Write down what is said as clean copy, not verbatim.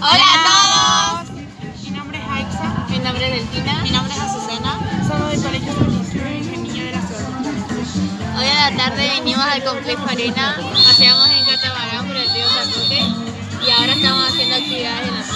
Hola a todos. Mi nombre es Aixa. Mi nombre es Delfina. Mi nombre es Azucena. Somos del Colegio San Isidro y Niño de la Ciudad de Valencia. Hoy a la tarde vinimos al complejo Arena, paseamos en catamarán por el río Zapote y ahora estamos haciendo actividades en la